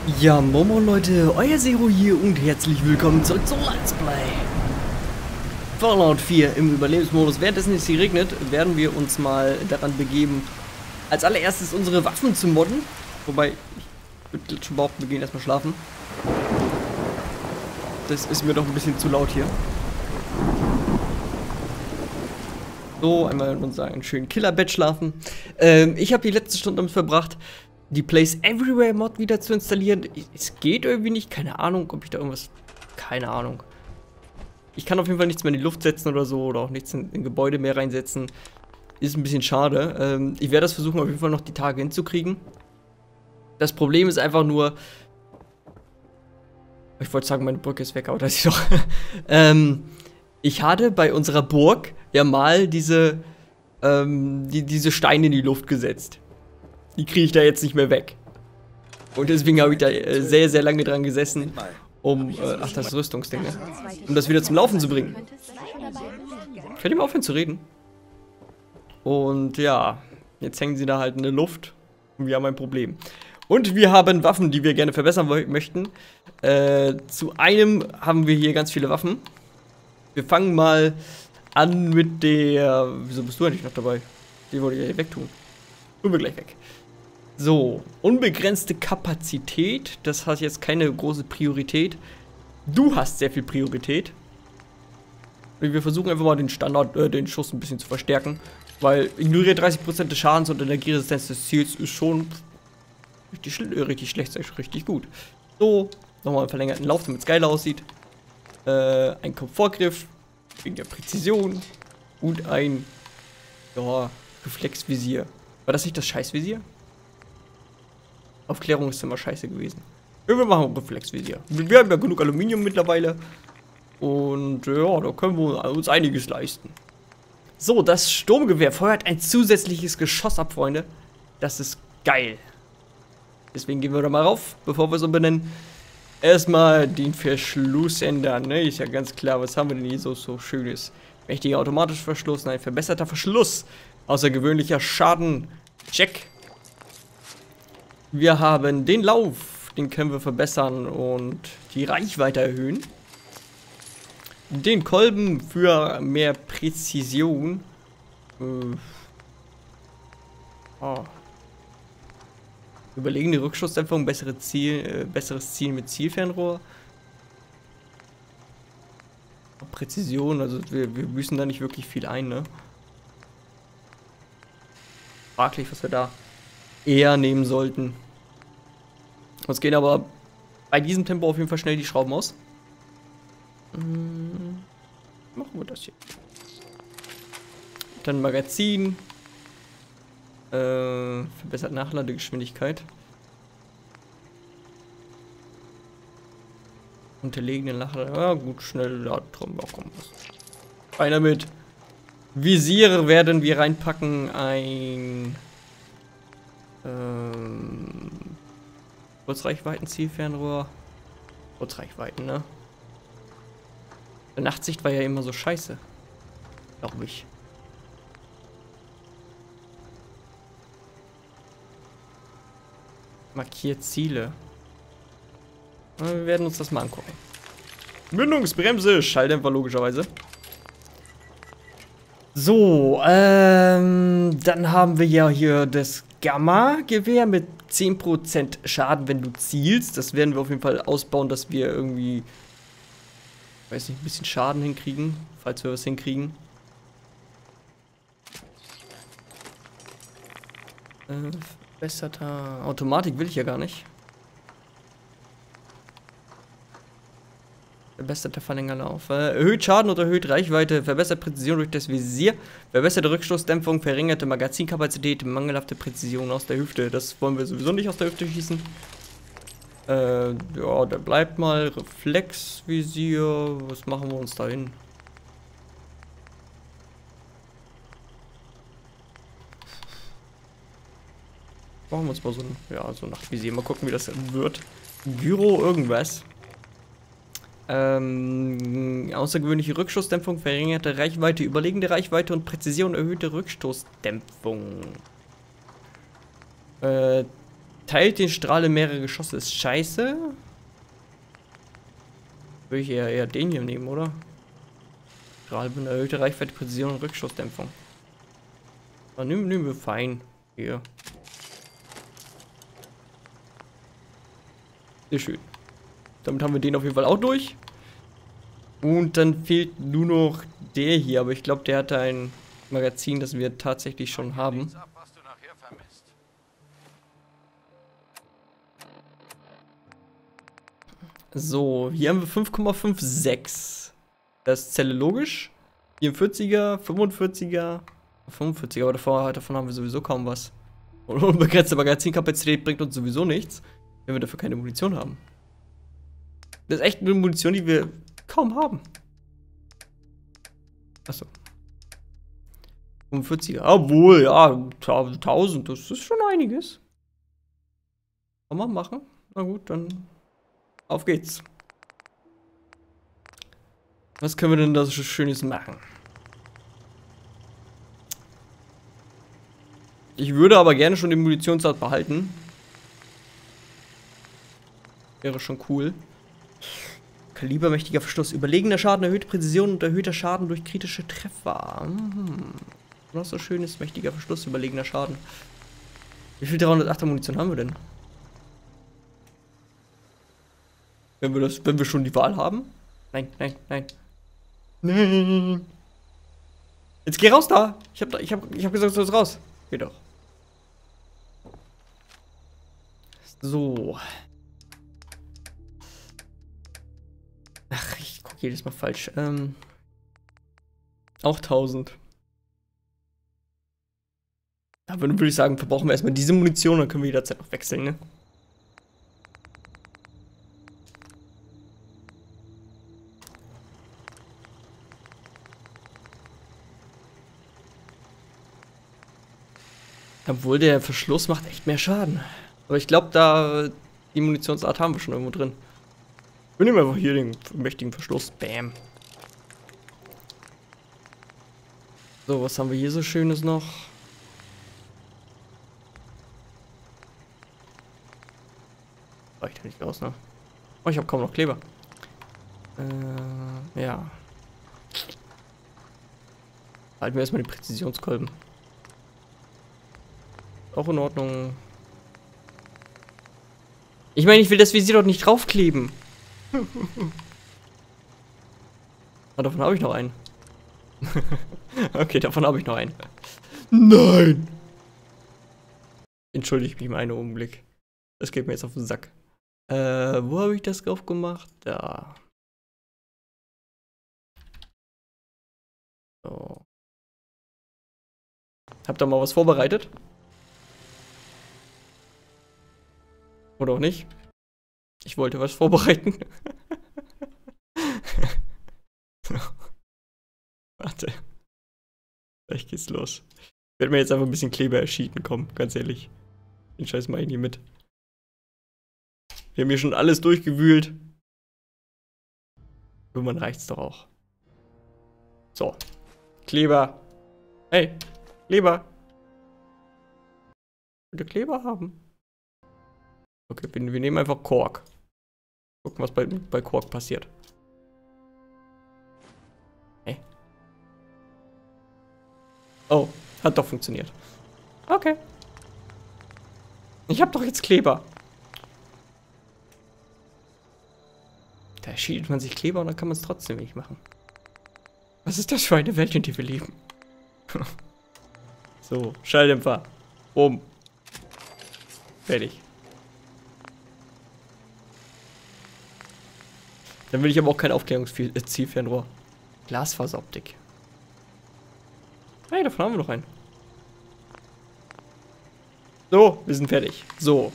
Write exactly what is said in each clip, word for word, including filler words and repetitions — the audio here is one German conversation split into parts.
Ja, Momo Leute, euer Zero hier und herzlich willkommen zurück zu Let's Play Fallout vier im Überlebensmodus. Währenddessen es hier regnet, werden wir uns mal daran begeben, als allererstes unsere Waffen zu modden. Wobei, ich würde schon behaupten, wir gehen erstmal schlafen. Das ist mir doch ein bisschen zu laut hier. So, einmal in unserem schönen Killerbett schlafen. Ähm, ich habe die letzte Stunde damit verbracht, die Place Everywhere Mod wieder zu installieren. Es geht irgendwie nicht, keine Ahnung, ob ich da irgendwas, keine Ahnung. Ich kann auf jeden Fall nichts mehr in die Luft setzen oder so, oder auch nichts in, in Gebäude mehr reinsetzen. Ist ein bisschen schade. Ähm, ich werde das versuchen, auf jeden Fall noch die Tage hinzukriegen. Das Problem ist einfach nur, ich wollte sagen, meine Brücke ist weg, aber das ist doch. ähm, ich hatte bei unserer Burg ja mal diese, ähm, die, diese Steine in die Luft gesetzt. Die kriege ich da jetzt nicht mehr weg. Und deswegen habe ich da äh, sehr, sehr lange dran gesessen, um, äh, ach, das Rüstungsding, ne? Um das wieder zum Laufen zu bringen. Könnt ihr mal aufhören zu reden? Und ja, jetzt hängen sie da halt in der Luft und wir haben ein Problem. Und wir haben Waffen, die wir gerne verbessern möchten. Äh, zu einem haben wir hier ganz viele Waffen. Wir fangen mal an mit der... Wieso bist du eigentlich noch dabei? Die wollte ich ja wegtun. Tun wir gleich weg. So, unbegrenzte Kapazität. Das hat jetzt keine große Priorität. Du hast sehr viel Priorität. Wir versuchen einfach mal den Standard, äh, den Schuss ein bisschen zu verstärken. Weil ignoriert dreißig Prozent des Schadens und Energieresistenz des Ziels ist schon richtig, schl richtig schlecht, richtig gut. So, nochmal einen verlängerten Lauf, damit es geil aussieht. Äh, ein Komfortgriff wegen der Präzision. Und ein, ja, Reflexvisier. War das nicht das Scheißvisier? Aufklärung ist immer scheiße gewesen. Ja, wir machen ein Reflexvisier. Wir haben ja genug Aluminium mittlerweile. Und ja, da können wir uns einiges leisten. So, das Sturmgewehr feuert ein zusätzliches Geschoss ab, Freunde. Das ist geil. Deswegen gehen wir da mal rauf, bevor wir es umbenennen. Erstmal den Verschluss ändern, ne? Ist ja ganz klar, was haben wir denn hier so, so schönes? Mächtiger automatischer Verschluss, nein, verbesserter Verschluss. Außergewöhnlicher Schaden. Check. Wir haben den Lauf, den können wir verbessern und die Reichweite erhöhen. Den Kolben für mehr Präzision. Äh. Oh. Überlegene Rückschussdämpfung, bessere Ziel, äh, besseres Zielen mit Zielfernrohr. Präzision, also wir, wir büßen da nicht wirklich viel ein, ne? Fraglich, was wir da eher nehmen sollten. Uns gehen aber bei diesem Tempo auf jeden Fall schnell die Schrauben aus. Hm, machen wir das hier. Dann Magazin. Äh, verbessert Nachladegeschwindigkeit. Unterlegene Nachlade. Ja, gut, schnell laden. Ja, komm, was. Rein damit. Visiere werden wir reinpacken. Ein ähm, Kurzreichweiten Zielfernrohr. Kurzreichweiten, ne? Die Nachtsicht war ja immer so scheiße. Glaube ich. Markiert Ziele. Wir werden uns das mal angucken. Mündungsbremse, Schalldämpfer logischerweise. So, ähm, dann haben wir ja hier das Gamma-Gewehr mit zehn Prozent Schaden, wenn du zielst. Das werden wir auf jeden Fall ausbauen, dass wir irgendwie, weiß nicht, ein bisschen Schaden hinkriegen, falls wir was hinkriegen. Äh, verbesserter Automatik will ich ja gar nicht. Verbesserter Verlängerlauf. Äh, erhöht Schaden oder erhöht Reichweite, verbessert Präzision durch das Visier, verbesserte Rückstoßdämpfung, verringerte Magazinkapazität, mangelhafte Präzision aus der Hüfte. Das wollen wir sowieso nicht aus der Hüfte schießen. Äh, ja, da bleibt mal Reflexvisier. Was machen wir uns da hin? Machen wir uns mal so ein, ja, so ein Nachtvisier. Mal gucken, wie das wird. Gyro irgendwas. Ähm, außergewöhnliche Rückschussdämpfung, verringerte Reichweite, überlegende Reichweite und Präzision, erhöhte Rückstoßdämpfung. Äh, Teilt den Strahl in mehrere Geschosse. Ist scheiße. Würde ich eher, eher den hier nehmen, oder? Strahl mit erhöhte Reichweite, Präzision und Rückschussdämpfung. Aber nehmen, nehmen wir fein. Hier. Sehr schön. Damit haben wir den auf jeden Fall auch durch. Und dann fehlt nur noch der hier. Aber ich glaube, der hatte ein Magazin, das wir tatsächlich schon haben. So, hier haben wir fünf Komma sechsundfünfzig. Das ist Zelle logisch. vierundvierziger, fünfundvierziger, fünfundvierziger, aber davor, davon haben wir sowieso kaum was. Und unbegrenzte Magazinkapazität bringt uns sowieso nichts, wenn wir dafür keine Munition haben. Das ist echt eine Munition, die wir kaum haben. Achso. fünfundvierziger. Obwohl, ja, tausend, das ist schon einiges. Kann man machen. Na gut, dann auf geht's. Was können wir denn da so Schönes machen? Ich würde aber gerne schon den Munitionsart behalten. Wäre schon cool. Kalibermächtiger Verschluss. Überlegener Schaden, erhöhte Präzision und erhöhter Schaden durch kritische Treffer. Hm. Was so schön ist, mächtiger Verschluss, überlegener Schaden. Wie viel dreihundertachter Munition haben wir denn? Wenn wir das, wenn wir schon die Wahl haben? Nein, nein, nein. Nein. Jetzt geh raus da. Ich hab, ich hab, ich hab gesagt, du sollst raus. Geh doch. So. Ach, ich gucke jedes Mal falsch. Ähm, auch tausend. Aber dann würde ich sagen, verbrauchen wir erstmal diese Munition, dann können wir jederzeit noch wechseln, ne? Obwohl der Verschluss macht echt mehr Schaden. Aber ich glaube, da die Munitionsart haben wir schon irgendwo drin. Wir nehmen einfach hier den mächtigen Verschluss. Bam. So, was haben wir hier so Schönes noch? Reicht ja nicht aus, ne? Oh, ich habe kaum noch Kleber. Äh, ja. Halten wir erstmal die Präzisionskolben. Auch in Ordnung. Ich meine, ich will das Visier doch nicht draufkleben. Ah, davon habe ich noch einen. Okay, davon habe ich noch einen. Nein! Entschuldige mich mal einen Augenblick. Das geht mir jetzt auf den Sack. Äh, wo habe ich das drauf gemacht? Da. So. Habt ihr mal was vorbereitet? Oder auch nicht? Ich wollte was vorbereiten. So. Warte. Vielleicht geht's los. Ich werde mir jetzt einfach ein bisschen Kleber erschieten, komm, ganz ehrlich. Den Scheiß mach ich nie mit. Wir haben hier schon alles durchgewühlt. Irgendwann reicht's doch auch. So. Kleber. Hey, Kleber. Ich würde Kleber haben. Okay, wir, wir nehmen einfach Kork. Gucken, was bei, bei Kork passiert. Hey. Oh, hat doch funktioniert. Okay. Ich habe doch jetzt Kleber. Da schiebt man sich Kleber und dann kann man es trotzdem nicht machen. Was ist das für eine Welt, in der wir leben? So, Schalldämpfer. Oben. Fertig. Dann will ich aber auch kein Aufklärungszielfernrohr. Glasfaseroptik. Hey, davon haben wir noch einen. So, wir sind fertig. So.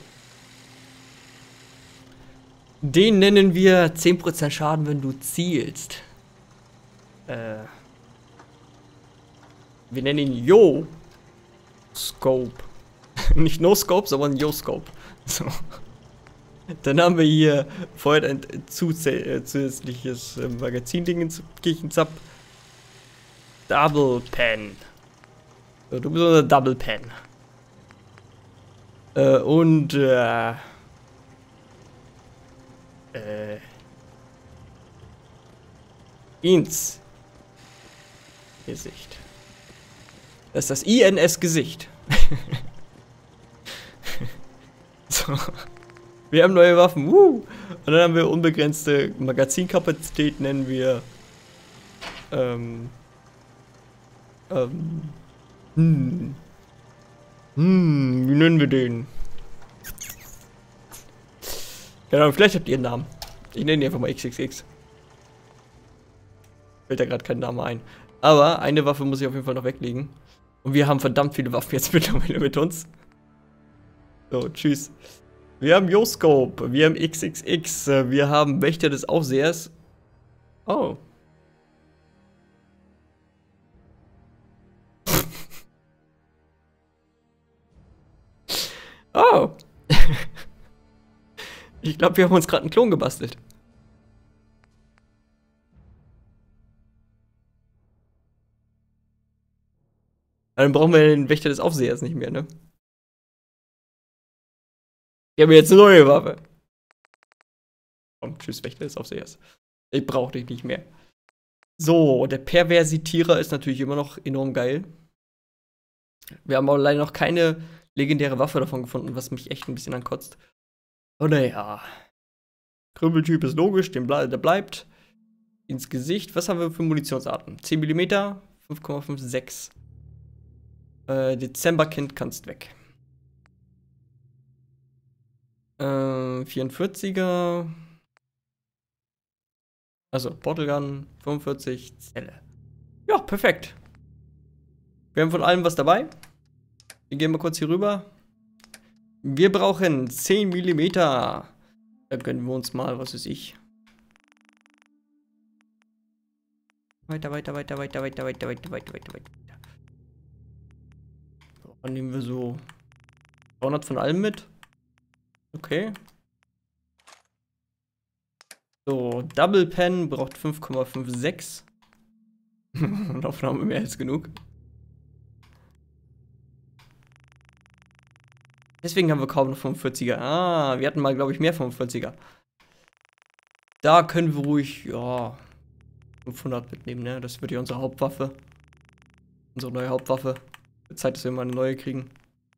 Den nennen wir zehn Prozent Schaden, wenn du zielst. Äh. Wir nennen ihn Yo Scope. Nicht No Scope, sondern Yo Scope. So. Dann haben wir hier vorher ein zusätzliches Magazin-Ding ins Kirchenzap. Double Pen. So, du bist unser Double Pen. Äh, und, äh, äh, ins Gesicht. Das ist das I N S-Gesicht. So. Wir haben neue Waffen. Uh. Und dann haben wir unbegrenzte Magazinkapazität, nennen wir. Ähm. Ähm. Hm. Hm, wie nennen wir den? Ja, vielleicht habt ihr einen Namen. Ich nenne ihn einfach mal X X X. Fällt da gerade kein Name ein. Aber eine Waffe muss ich auf jeden Fall noch weglegen. Und wir haben verdammt viele Waffen jetzt mittlerweile mit uns. So, tschüss. Wir haben Yo-Scope, wir haben X X X, wir haben Wächter des Aufsehers. Oh. Oh. Ich glaube, wir haben uns gerade einen Klon gebastelt. Dann brauchen wir den Wächter des Aufsehers nicht mehr, ne? Wir haben jetzt eine neue Waffe. Komm, tschüss, Wächter des Aufsehers. Ich brauche dich nicht mehr. So, der Perversitierer ist natürlich immer noch enorm geil. Wir haben aber leider noch keine legendäre Waffe davon gefunden, was mich echt ein bisschen ankotzt. Oh naja. Krüppeltyp ist logisch, den ble der bleibt. Ins Gesicht. Was haben wir für Munitionsarten? zehn Millimeter, fünf Komma fünf sechs. Äh, Dezemberkind kannst weg. Äh, vierundvierziger. Also, Portal Gun, fünfundvierzig, Zelle. Ja, perfekt. Wir haben von allem was dabei. Wir gehen mal kurz hier rüber. Wir brauchen zehn Millimeter. Da gönnen wir uns mal, was weiß ich. Weiter, weiter, weiter, weiter, weiter, weiter, weiter, weiter, weiter, weiter. So, dann nehmen wir so zweihundert von allem mit. Okay. So, Double Pen braucht fünf Komma fünf sechs. Und davon haben wir mehr als genug. Deswegen haben wir kaum noch fünfundvierziger. Ah, wir hatten mal, glaube ich, mehr fünfundvierziger. Da können wir ruhig, ja, fünfhundert mitnehmen, ne? Das wird ja unsere Hauptwaffe. Unsere neue Hauptwaffe. Zeit, dass wir mal eine neue kriegen.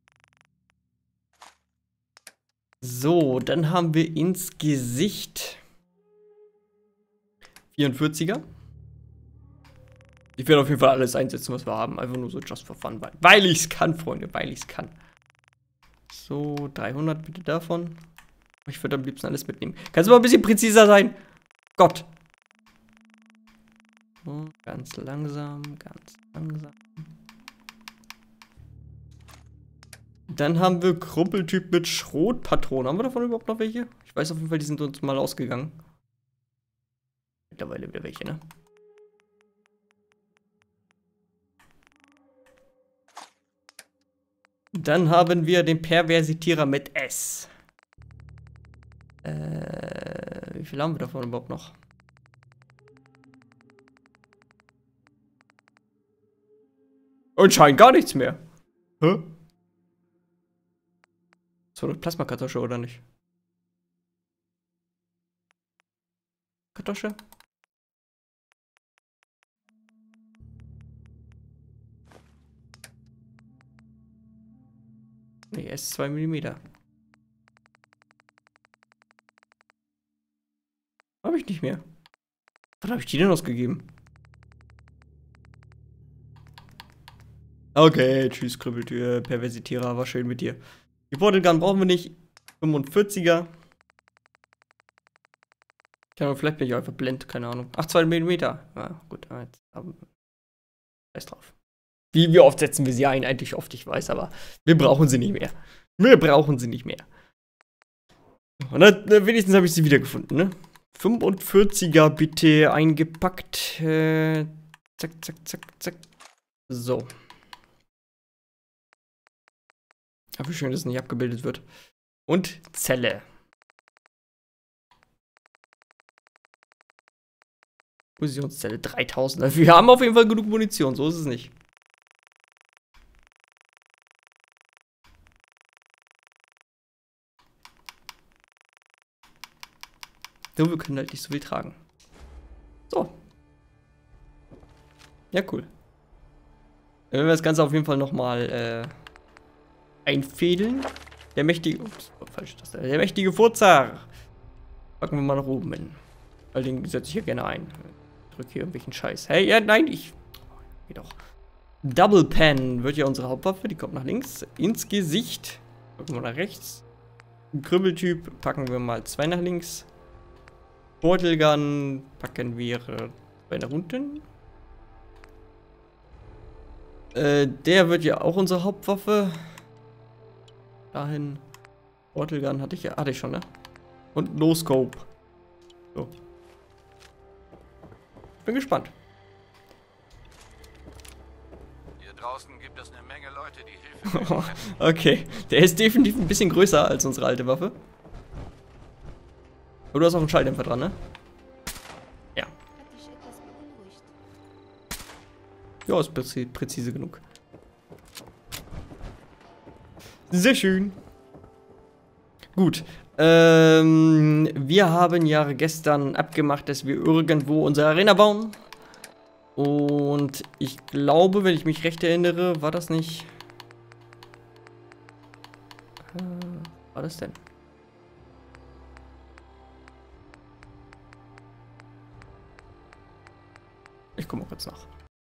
So, dann haben wir ins Gesicht vierundvierziger. Ich werde auf jeden Fall alles einsetzen, was wir haben. Einfach nur so just for fun. Weil, weil ich es kann, Freunde. Weil ich es kann. So, dreihundert bitte davon. Ich würde am liebsten alles mitnehmen. Kannst du mal ein bisschen präziser sein? Gott. So, ganz langsam, ganz langsam. Dann haben wir Kruppeltyp mit Schrotpatronen. Haben wir davon überhaupt noch welche? Ich weiß auf jeden Fall, die sind uns mal ausgegangen. Mittlerweile wieder welche, ne? Dann haben wir den Perversitierer mit S. Äh, wie viel haben wir davon überhaupt noch? Anscheinend gar nichts mehr. Hä? Das war doch Plasmakartusche, oder nicht? Kartusche? Nee, er ist zwei Millimeter. Habe ich nicht mehr. Was habe ich die denn ausgegeben? Okay, tschüss, Krüppeltür, Perversitierer, war schön mit dir. Die Portal Gun brauchen wir nicht. fünfundvierziger. Keine Ahnung, vielleicht bin ich einfach blind, keine Ahnung. Ach, zwei Millimeter. Ja, gut, jetzt haben wir. Scheiß drauf. Wie, wie oft setzen wir sie ein? Eigentlich oft, ich weiß, aber wir brauchen sie nicht mehr. Wir brauchen sie nicht mehr. Und dann, wenigstens habe ich sie wiedergefunden, ne? fünfundvierziger bitte eingepackt. Äh, zack, zack, zack, zack. So. Aber wie schön, dass es nicht abgebildet wird. Und Zelle. Fusionszelle dreitausend. Also wir haben auf jeden Fall genug Munition, so ist es nicht. Nur wir können halt nicht so viel tragen. So. Ja, cool. Dann werden wir das Ganze auf jeden Fall nochmal äh, einfädeln. Der mächtige. Ups, oh, falsch, das der mächtige Furzer. Packen wir mal nach oben hin. Weil den setze ich hier gerne ein. Ich drücke hier irgendwelchen Scheiß. Hey, ja, nein, ich. Geht doch. Double Pen wird ja unsere Hauptwaffe. Die kommt nach links. Ins Gesicht. Packen wir nach rechts. Kribbeltyp packen wir mal zwei nach links. Portal Gun packen wir zwei nach unten. Äh, der wird ja auch unsere Hauptwaffe. Dahin. Portal Gun hatte ich ja, hatte ich schon, ne? Und No Scope. So. Bin gespannt. Hier draußen gibt es eine Menge Leute, die Hilfe brauchen. Okay, der ist definitiv ein bisschen größer als unsere alte Waffe. Aber du hast auch einen Schalldämpfer dran, ne? Ja. Ja, ist präzise, präzise genug. Sehr schön. Gut. Ähm, wir haben ja gestern abgemacht, dass wir irgendwo unsere Arena bauen. Und ich glaube, wenn ich mich recht erinnere, war das nicht... Äh, war das denn? Ich gucke mal kurz nach.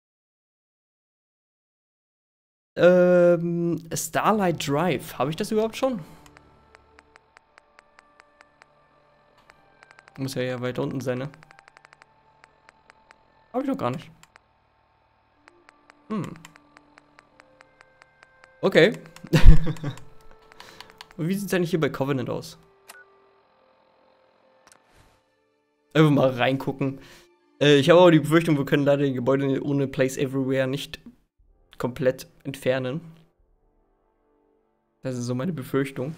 Ähm, Starlight Drive. Habe ich das überhaupt schon? Muss ja ja weiter unten sein, ne? Habe ich noch gar nicht. Hm. Okay. Und wie sieht es eigentlich hier bei Covenant aus? Einfach mal reingucken. Äh, ich habe aber die Befürchtung, wir können leider die Gebäude ohne Place Everywhere nicht komplett entfernen. Das ist so meine Befürchtung.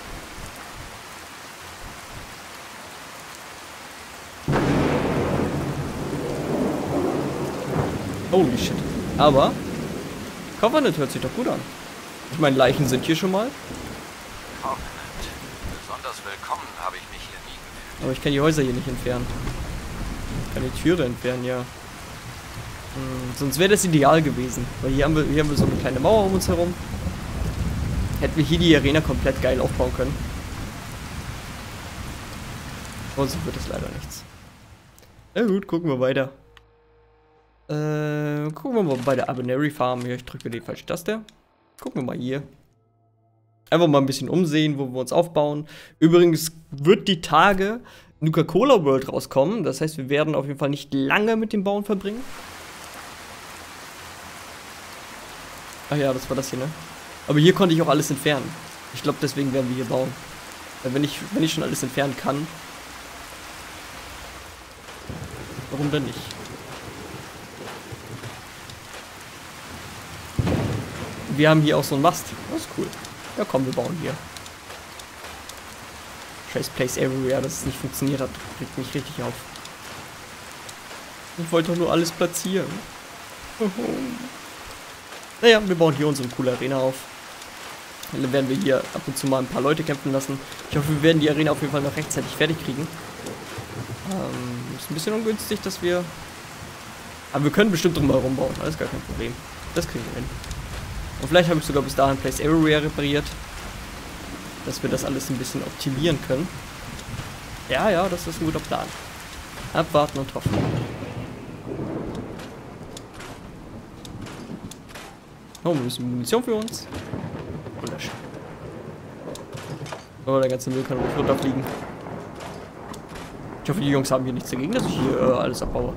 Holy shit. Aber Covenant hört sich doch gut an. Ich meine, Leichen sind hier schon mal. Covenant. Besonders willkommen habe ich mich hier nie gefühlt. Aber ich kann die Häuser hier nicht entfernen. Ich kann die Türe entfernen, ja. Hm, sonst wäre das ideal gewesen. Weil hier haben, wir, hier haben wir so eine kleine Mauer um uns herum. Hätten wir hier die Arena komplett geil aufbauen können. Aber so wird es leider nichts. Na gut, gucken wir weiter. Äh, gucken wir mal bei der Abernary Farm hier. Ich drücke die falsche Taste. Gucken wir mal hier. Einfach mal ein bisschen umsehen, wo wir uns aufbauen. Übrigens wird die Tage Nuka-Cola World rauskommen. Das heißt, wir werden auf jeden Fall nicht lange mit dem Bauen verbringen. Ach ja, das war das hier, ne? Aber hier konnte ich auch alles entfernen. Ich glaube, deswegen werden wir hier bauen. Weil wenn ich, wenn ich schon alles entfernen kann, warum denn nicht? Wir haben hier auch so einen Mast. Das ist cool. Ja komm, wir bauen hier. Scheiß Place Everywhere, dass es nicht funktioniert hat, regt mich richtig auf. Ich wollte doch nur alles platzieren. Naja, wir bauen hier unsere coole Arena auf. Dann werden wir hier ab und zu mal ein paar Leute kämpfen lassen. Ich hoffe, wir werden die Arena auf jeden Fall noch rechtzeitig fertig kriegen. Ähm, ist ein bisschen ungünstig, dass wir... Aber wir können bestimmt drumherum bauen, alles gar kein Problem. Das kriegen wir hin. Und vielleicht habe ich sogar bis dahin Place Everywhere repariert. Dass wir das alles ein bisschen optimieren können. Ja, ja, das ist ein guter Plan. Abwarten und hoffen. Oh, ein bisschen Munition für uns. Wunderschön. Oh, der ganze Müll kann runterfliegen. Ich hoffe, die Jungs haben hier nichts dagegen, dass ich hier äh, alles abbaue.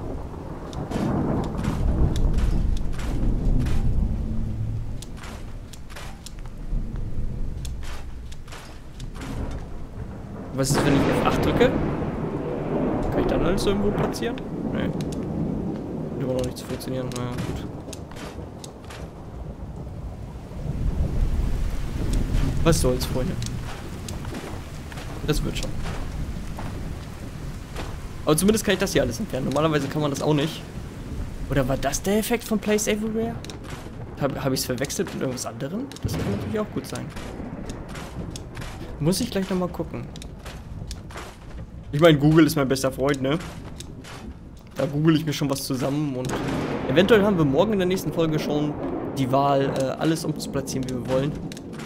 Was ist, wenn ich F acht drücke? Kann ich dann alles irgendwo platzieren? Nee. Wird immer noch nicht zu funktionieren. Na ja, gut. Was soll's, Freunde? Das wird schon. Aber zumindest kann ich das hier alles entfernen. Normalerweise kann man das auch nicht. Oder war das der Effekt von Place Everywhere? Habe hab ich es verwechselt mit irgendwas anderem? Das kann natürlich auch gut sein. Muss ich gleich nochmal gucken. Ich meine, Google ist mein bester Freund, ne? Da google ich mir schon was zusammen und eventuell haben wir morgen in der nächsten Folge schon die Wahl, äh, alles umzuplatzieren, wie wir wollen.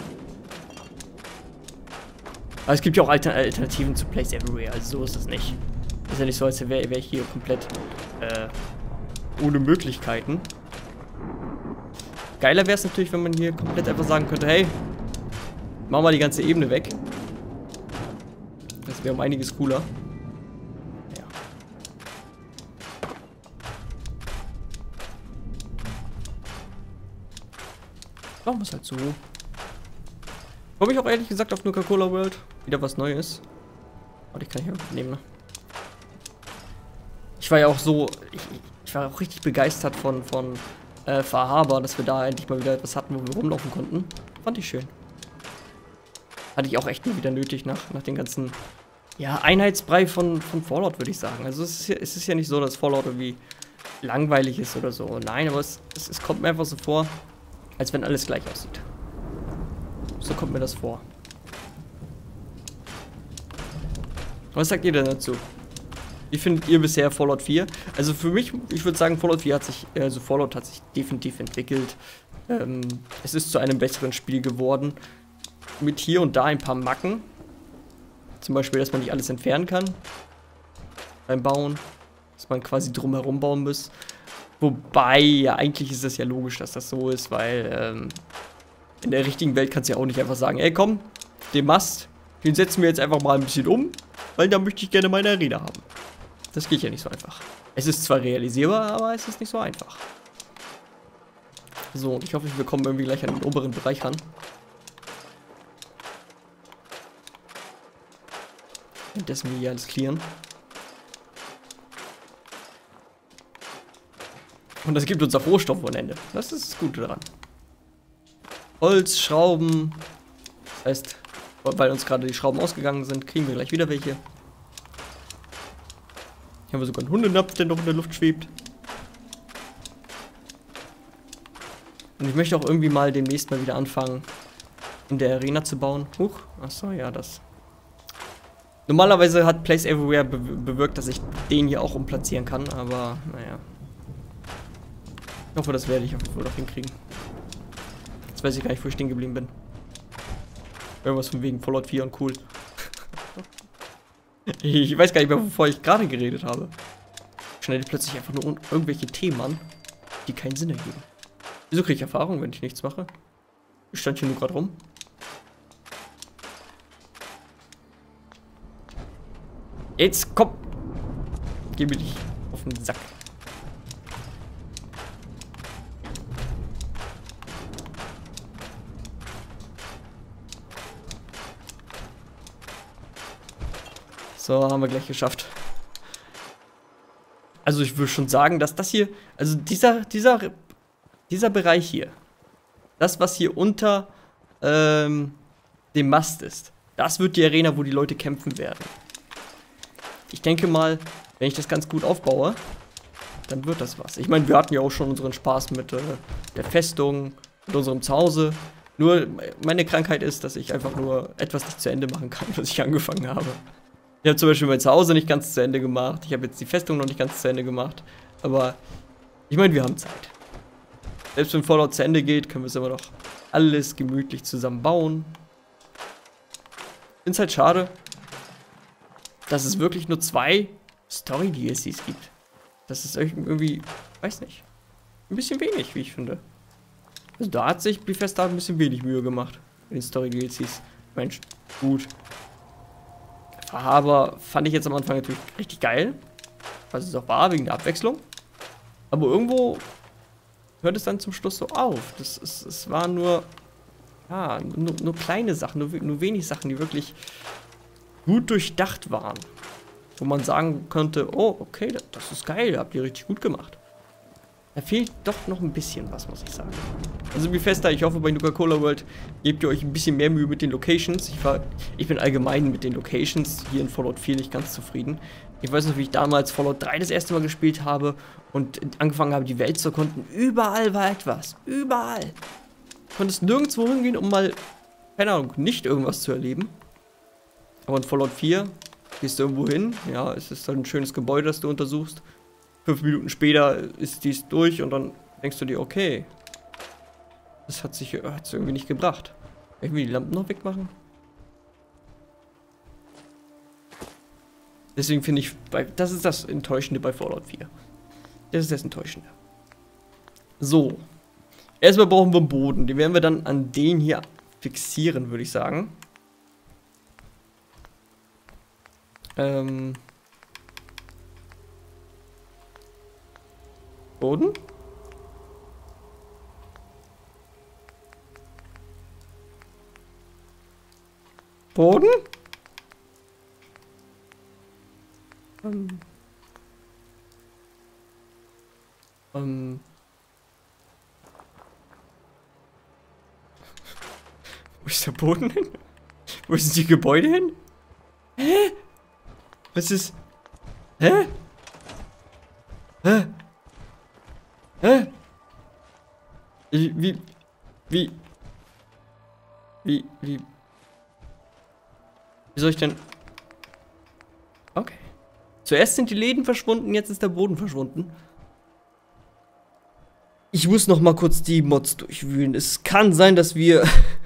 Aber es gibt ja auch Alter Alternativen zu Place Everywhere, also so ist es nicht. Ist ja nicht so, als wäre wär ich hier komplett äh, ohne Möglichkeiten. Geiler wäre es natürlich, wenn man hier komplett einfach sagen könnte, hey, mach mal die ganze Ebene weg. Das wäre um einiges cooler. Ja. Machen wir es halt so. Komme ich auch ehrlich gesagt auf Nuka-Cola World. Wieder was Neues. Warte, ich kann hier nehmen, ne? Ich war ja auch so, ich, ich war auch richtig begeistert von, von äh, Far Harbor, dass wir da endlich mal wieder etwas hatten, wo wir rumlaufen konnten. Fand ich schön. Hatte ich auch echt mal wieder nötig nach, nach den ganzen, ja, Einheitsbrei von, von Fallout, würde ich sagen. Also es ist, ja, es ist ja nicht so, dass Fallout irgendwie langweilig ist oder so. Nein, aber es, es, es kommt mir einfach so vor, als wenn alles gleich aussieht. So kommt mir das vor. Was sagt ihr denn dazu? Wie findet ihr bisher Fallout vier? Also für mich, ich würde sagen, Fallout vier hat sich, also Fallout hat sich definitiv entwickelt. Ähm, es ist zu einem besseren Spiel geworden. Mit hier und da ein paar Macken. Zum Beispiel, dass man nicht alles entfernen kann. Beim Bauen. Dass man quasi drumherum bauen muss. Wobei, ja, eigentlich ist es ja logisch, dass das so ist, weil ähm, in der richtigen Welt kannst du ja auch nicht einfach sagen, ey komm, den Mast, den setzen wir jetzt einfach mal ein bisschen um, weil da möchte ich gerne meine Arena haben. Das geht ja nicht so einfach. Es ist zwar realisierbar, aber es ist nicht so einfach. So, ich hoffe, wir kommen irgendwie gleich an den oberen Bereich ran. Währenddessen wir hier alles clearen. Und das gibt uns auch Rohstoff ohne Ende. Das ist das Gute daran. Holz, Schrauben. Das heißt, weil uns gerade die Schrauben ausgegangen sind, kriegen wir gleich wieder welche. Hier haben wir sogar einen Hundenapf, der noch in der Luft schwebt. Und ich möchte auch irgendwie mal demnächst mal wieder anfangen, in der Arena zu bauen. Huch, achso, ja, das. Normalerweise hat Place Everywhere be bewirkt, dass ich den hier auch umplatzieren kann, aber naja. Ich hoffe, das werde ich wohl noch hinkriegen. Jetzt weiß ich gar nicht, wo ich stehen geblieben bin. Irgendwas von wegen Fallout vier und cool. Ich weiß gar nicht mehr, wovor ich gerade geredet habe. Schneide plötzlich einfach nur irgendwelche Themen an, die keinen Sinn ergeben. Wieso kriege ich Erfahrung, wenn ich nichts mache? Ich stand hier nur gerade rum. Jetzt komm! Geh mir nicht auf den Sack. So, haben wir gleich geschafft. Also ich würde schon sagen, dass das hier, also dieser, dieser, dieser Bereich hier, das, was hier unter ähm, dem Mast ist, das wird die Arena, wo die Leute kämpfen werden. Ich denke mal, wenn ich das ganz gut aufbaue, dann wird das was. Ich meine, wir hatten ja auch schon unseren Spaß mit äh, der Festung, mit unserem Zuhause. Nur meine Krankheit ist, dass ich einfach nur etwas nicht zu Ende machen kann, was ich angefangen habe. Ich habe zum Beispiel mein Zuhause nicht ganz zu Ende gemacht. Ich habe jetzt die Festung noch nicht ganz zu Ende gemacht. Aber ich meine, wir haben Zeit. Selbst wenn Fallout zu Ende geht, können wir es immer noch alles gemütlich zusammen bauen. Ich finde es halt schade, dass es wirklich nur zwei Story-D L Cs gibt. Das ist irgendwie, weiß nicht, ein bisschen wenig, wie ich finde. Also da hat sich Bethesda ein bisschen wenig Mühe gemacht in den Story-D L Cs. Mensch, gut. Aber fand ich jetzt am Anfang natürlich richtig geil. Was es auch war, wegen der Abwechslung. Aber irgendwo hört es dann zum Schluss so auf. Das ist, es waren nur, ja, nur, nur kleine Sachen, nur, nur wenig Sachen, die wirklich gut durchdacht waren. Wo man sagen könnte, oh, okay, das, das ist geil, habt ihr richtig gut gemacht. Da fehlt doch noch ein bisschen was, muss ich sagen. Also Bethesda, ich hoffe, bei Nuka-Cola World gebt ihr euch ein bisschen mehr Mühe mit den Locations. Ich, war, ich bin allgemein mit den Locations hier in Fallout vier nicht ganz zufrieden. Ich weiß noch, wie ich damals Fallout drei das erste Mal gespielt habe und angefangen habe, die Welt zu erkunden. Überall war etwas. Überall. Du konntest nirgendwo hingehen, um mal, keine Ahnung, nicht irgendwas zu erleben. Aber in Fallout vier Gehst du irgendwo hin? Ja, es ist dann ein schönes Gebäude, das du untersuchst. Fünf Minuten später ist dies durch und dann denkst du dir, okay, das hat sich hat's irgendwie nicht gebracht. Irgendwie die Lampen noch wegmachen? Deswegen finde ich, bei, das ist das Enttäuschende bei Fallout vier. Das ist das Enttäuschende. So. Erstmal brauchen wir einen Boden. Den werden wir dann an den hier fixieren, würde ich sagen. Ähm. Boden? Boden? Ähm. Ähm. Wo ist der Boden hin? Wo sind die Gebäude hin? Hä? Was ist... Hä? Hä? Hä? Wie... Wie... Wie... Wie... Wie... Wie soll ich denn... Okay. Zuerst sind die Läden verschwunden, jetzt ist der Boden verschwunden. Ich muss noch mal kurz die Mods durchwühlen. Es kann sein, dass wir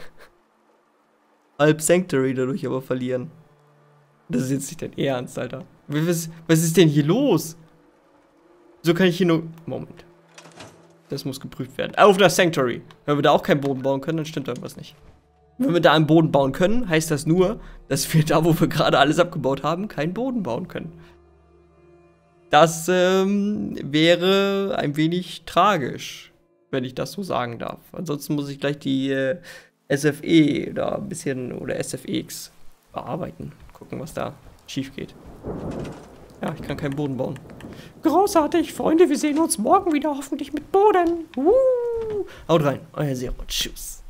halb Sanctuary dadurch aber verlieren. Das ist jetzt nicht dein Ernst, Alter. Was, was ist denn hier los? So kann ich hier nur... Moment. Das muss geprüft werden. Auf das Sanctuary. Wenn wir da auch keinen Boden bauen können, dann stimmt irgendwas nicht. Wenn wir da einen Boden bauen können, heißt das nur, dass wir da, wo wir gerade alles abgebaut haben, keinen Boden bauen können. Das ähm, wäre ein wenig tragisch, wenn ich das so sagen darf. Ansonsten muss ich gleich die äh, S F E da ein bisschen oder S F X bearbeiten. Gucken, was da schief geht. Ja, ich kann keinen Boden bauen. Großartig, Freunde, wir sehen uns morgen wieder, hoffentlich mit Boden. Uh. Haut rein, euer Zero. Tschüss.